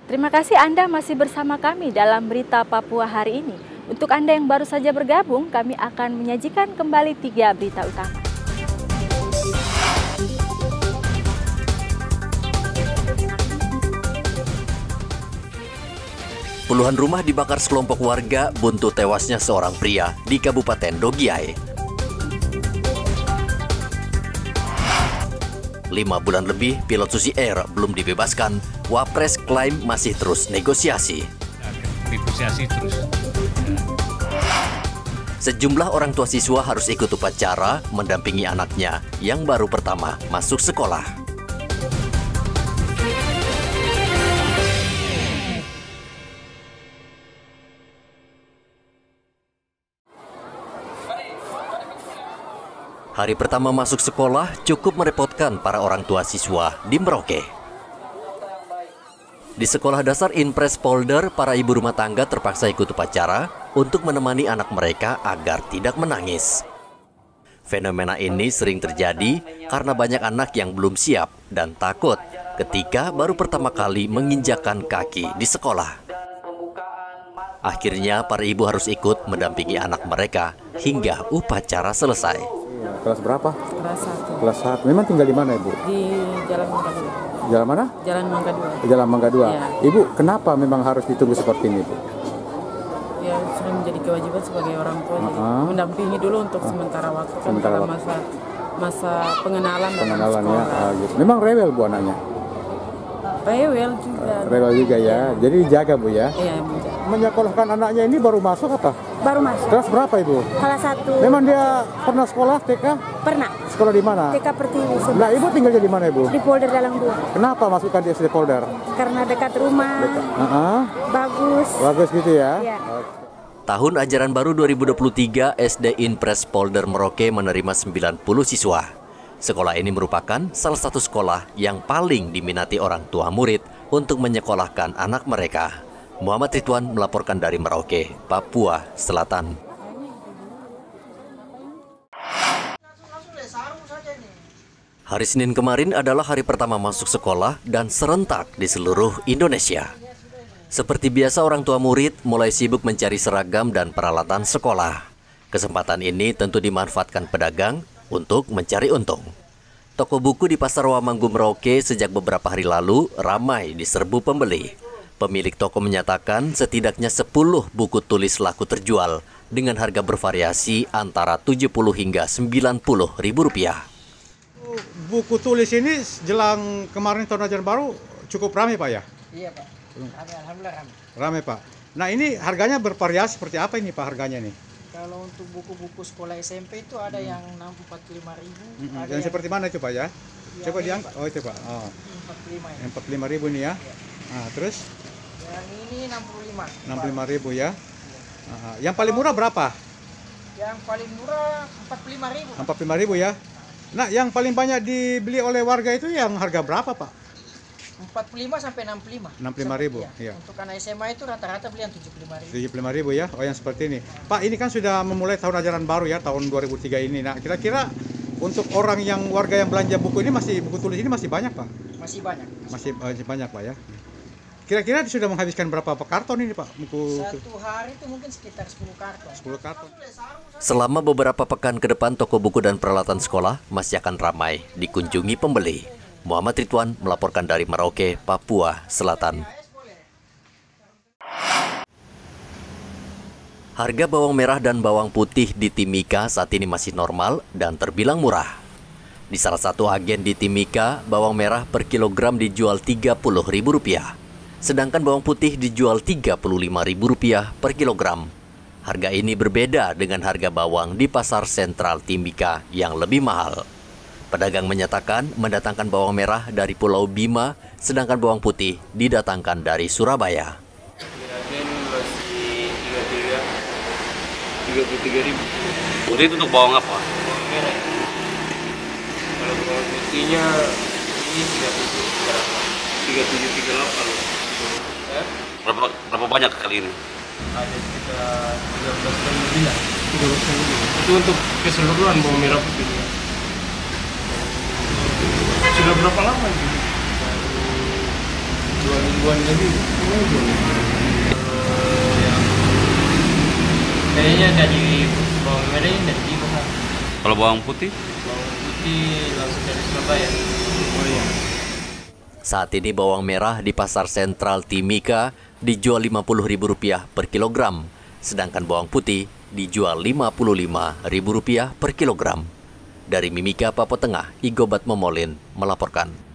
Terima kasih Anda masih bersama kami dalam Berita Papua hari ini. Untuk Anda yang baru saja bergabung, kami akan menyajikan kembali 3 berita utama. Puluhan rumah dibakar sekelompok warga buntu tewasnya seorang pria di Kabupaten Dogiai. 5 bulan lebih pilot Susi Air belum dibebaskan, Wapres klaim masih terus negosiasi. Negosiasi terus. Sejumlah orang tua siswa harus ikut upacara mendampingi anaknya yang baru pertama masuk sekolah. Hari pertama masuk sekolah cukup merepotkan para orang tua siswa di Merauke. Di sekolah dasar Inpres Polder, para ibu rumah tangga terpaksa ikut upacara untuk menemani anak mereka agar tidak menangis. Fenomena ini sering terjadi karena banyak anak yang belum siap dan takut ketika baru pertama kali menginjakkan kaki di sekolah. Akhirnya para ibu harus ikut mendampingi anak mereka hingga upacara selesai. Kelas berapa? Kelas 1. Kelas 1. Memang tinggal di mana, Ibu? Di Jalan Mangga 2. Jalan mana? Jalan Mangga 2. Jalan Mangga 2. Ya. Ibu, kenapa memang harus ditunggu seperti ini, Bu? Ya, sudah menjadi kewajiban sebagai orang tua. Mendampingi dulu untuk sementara waktu kan dalam masa pengenalan dan Pengenalannya, sekolah. gitu. Memang rewel, Bu, anaknya? Rewel juga. Rewel juga ya. Jadi dijaga, Bu, ya? Iya, menjaga. Menyekolahkan anaknya ini baru masuk apa? Baru masuk. Kelas berapa, Ibu? Kelas 1. Memang dia pernah sekolah TK? Pernah. Sekolah di mana? TK Pertiwi. Nah, Ibu tinggalnya di mana, Ibu? Di Polder Dalang 2. Kenapa masukkan di SD Polder? Karena dekat rumah. Bagus. Bagus gitu ya? Iya. Tahun ajaran baru 2023, SD Inpres Polder Merauke menerima 90 siswa. Sekolah ini merupakan salah satu sekolah yang paling diminati orang tua murid untuk menyekolahkan anak mereka. Muhammad Ridwan melaporkan dari Merauke, Papua Selatan. Hari Senin kemarin adalah hari pertama masuk sekolah dan serentak di seluruh Indonesia. Seperti biasa, orang tua murid mulai sibuk mencari seragam dan peralatan sekolah. Kesempatan ini tentu dimanfaatkan pedagang untuk mencari untung. Toko buku di Pasar Wamanggu Merauke sejak beberapa hari lalu ramai diserbu pembeli. Pemilik toko menyatakan setidaknya 10 buku tulis laku terjual dengan harga bervariasi antara 70 hingga 90 ribu rupiah. Buku tulis ini jelang kemarin tahun ajaran baru cukup ramai, Pak, ya? Iya, Pak. Alhamdulillah ramai. Ramai, Pak. Nah, ini harganya bervariasi seperti apa ini, Pak, harganya nih? Kalau untuk buku-buku sekolah SMP itu ada yang 45.000. Dan seperti mana itu, Pak, ya? Coba diangkat. Oh, itu, Pak. Oh. 45 ya. 45.000 nih ya. Nah, terus? Yang ini 65. 65.000 ya. Yang paling murah berapa? Yang paling murah 45.000. 45.000 ya. Nah, yang paling banyak dibeli oleh warga itu yang harga berapa, Pak? 45 sampai 65. 65.000. Ya. Iya. Untuk anak SMA itu rata-rata beli yang 75.000. 75.000 ya. Oh, yang seperti ini. Pak, ini kan sudah memulai tahun ajaran baru ya, tahun 2003 ini. Nah, kira-kira untuk orang yang warga yang belanja buku ini buku tulis ini masih banyak, Pak? Masih banyak. Masih banyak, Pak, ya. Kira-kira sudah menghabiskan berapa karton ini, Pak? Buku satu hari itu mungkin sekitar 10 karton. 10 karton. Selama beberapa pekan ke depan, toko buku dan peralatan sekolah masih akan ramai dikunjungi pembeli. Muhammad Ridwan melaporkan dari Merauke, Papua Selatan. Harga bawang merah dan bawang putih di Timika saat ini masih normal dan terbilang murah. Di salah satu agen di Timika, bawang merah per kilogram dijual Rp30.000. Sedangkan bawang putih dijual Rp35.000 per kilogram. Harga ini berbeda dengan harga bawang di pasar sentral Timika yang lebih mahal. Pedagang menyatakan mendatangkan bawang merah dari Pulau Bima, sedangkan bawang putih didatangkan dari Surabaya. Agen masih 33.000. Putih itu untuk bawang apa? Merah. Kalau bawang putihnya ini 37-38. Berapa banyak kali ini? Ada sekitar 13 ton lebih lah. 13 ton lebih. Itu untuk keseluruhan bawang merah putih. Sudah berapa lama gitu? Dari mingguan lebih. Kayaknya dari bawang merah ini dari Bima. Kalau bawang putih? Bawang putih langsung dari Surabaya. Oh iya. Saat ini bawang merah di Pasar Sentral Timika dijual Rp50.000 per kilogram, sedangkan bawang putih dijual Rp55.000 per kilogram. Dari Mimika, Papua Tengah, Igobat Momolin melaporkan.